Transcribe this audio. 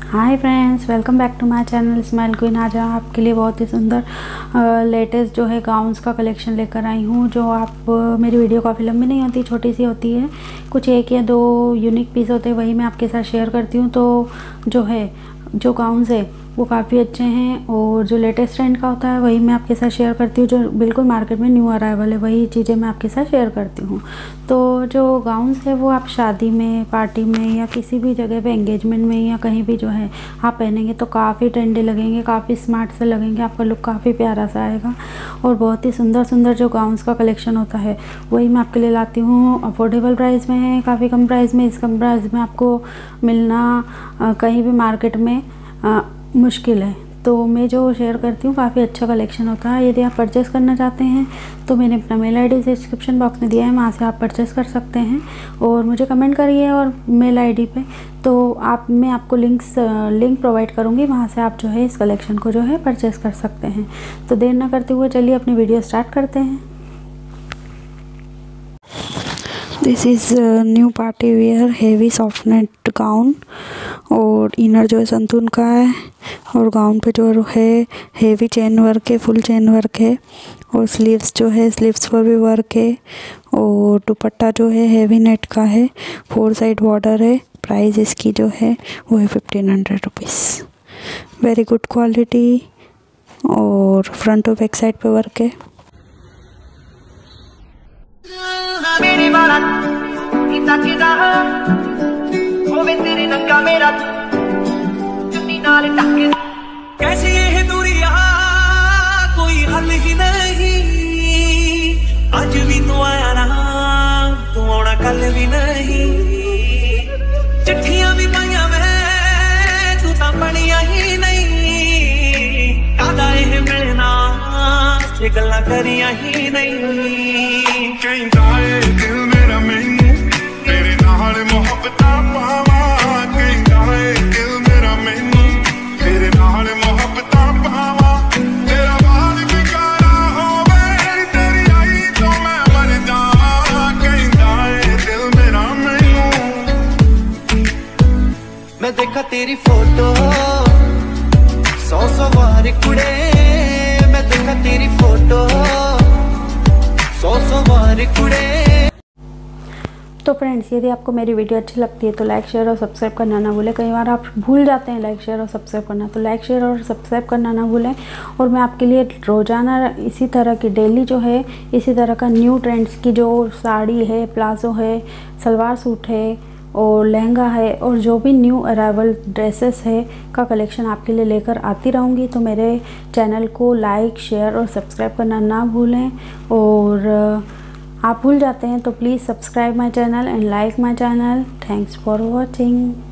Hi friends, welcome back to my channel smile queen. आज आपके लिए बहुत ही सुंदर लेटेस्ट जो है गाउन्स का कलेक्शन लेकर आई हूँ। जो आप मेरी वीडियो काफ़ी लंबी नहीं होती, छोटी सी होती है, कुछ एक या दो यूनिक पीस होते हैं, वही मैं आपके साथ शेयर करती हूँ। तो जो गाउन्स है वो काफ़ी अच्छे हैं और जो लेटेस्ट ट्रेंड का होता है वही मैं आपके साथ शेयर करती हूँ। जो बिल्कुल मार्केट में न्यू अराइवल है वही चीज़ें मैं आपके साथ शेयर करती हूँ। तो जो गाउन्स है वो आप शादी में, पार्टी में या किसी भी जगह पे, एंगेजमेंट में या कहीं भी जो है आप पहनेंगे तो काफ़ी ट्रेंडी लगेंगे, काफ़ी स्मार्ट से लगेंगे, आपका लुक काफ़ी प्यारा सा आएगा। और बहुत ही सुंदर सुंदर जो गाउन्स का कलेक्शन होता है वही मैं आपके लिए लाती हूँ। अफोर्डेबल प्राइस में है, काफ़ी कम प्राइस में। इस कम प्राइस में आपको मिलना कहीं भी मार्केट में मुश्किल है। तो मैं जो शेयर करती हूँ काफ़ी अच्छा कलेक्शन होता है। यदि आप परचेज़ करना चाहते हैं तो मैंने अपना मेल आईडी डिस्क्रिप्शन बॉक्स में दिया है, वहाँ से आप परचेज़ कर सकते हैं और मुझे कमेंट करिए और मेल आईडी पे, तो मैं आपको लिंक प्रोवाइड करूँगी, वहाँ से आप जो है इस कलेक्शन को जो है परचेज़ कर सकते हैं। तो देर ना करते हुए चलिए अपनी वीडियो स्टार्ट करते हैं। This is new party wear heavy soft net gown और इनर जो है संतून का है और गाउन पे जो है हेवी चेन वर्क है, फुल चेन वर्क है और स्लीव्स जो है स्लीव्स पर भी वर्क है और दुपट्टा जो है हेवी नेट का है, 4 साइड बॉर्डर है। प्राइस इसकी जो है वो है 1500 रुपीज़। वेरी गुड क्वालिटी और फ्रंट और बैक साइड पे वर्क है। मेरे वाला इतना चीज़ा होवे तेरे नंगा मेरा चुन्नी नाल टके कैसी ये दूरियां कोई हल ही नहीं। आज भी तू आया ना, तू आना कल भी नहीं। चिट्ठियां भी पाइया मैं, तू तां पढ़िया ही नहीं। कादा ये मिलना ये गल्लां करिया ही नहीं। कहता है दिल मेरा मैनू तेरे नाल मोहब्बतां पावां। कहता है दिल मेरा मैनू तेरे नाल मोहब्बतां पावां। तेरा बाल बिगाड़ा होवे तेरी आई तो मैं मर जावां। कहता है दिल मेरा मैनू। मैं देखा तेरी फोटो 100 बार कुड़े, मैं देखा तेरी फोटो 100 बार कुड़े। तो फ्रेंड्स, यदि आपको मेरी वीडियो अच्छी लगती है तो लाइक शेयर और सब्सक्राइब करना ना भूलें। कई बार आप भूल जाते हैं लाइक शेयर और सब्सक्राइब करना, तो लाइक शेयर और सब्सक्राइब करना ना भूलें। और मैं आपके लिए रोज़ाना इसी तरह की डेली जो है इसी तरह का न्यू ट्रेंड्स की जो साड़ी है, प्लाजो है, सलवार सूट है और लहंगा है और जो भी न्यू अराइवल ड्रेसेस है का कलेक्शन आपके लिए लेकर आती रहूँगी। तो मेरे चैनल को लाइक शेयर और सब्सक्राइब करना ना भूलें। और आप भूल जाते हैं तो please subscribe my channel and like my channel. Thanks for watching.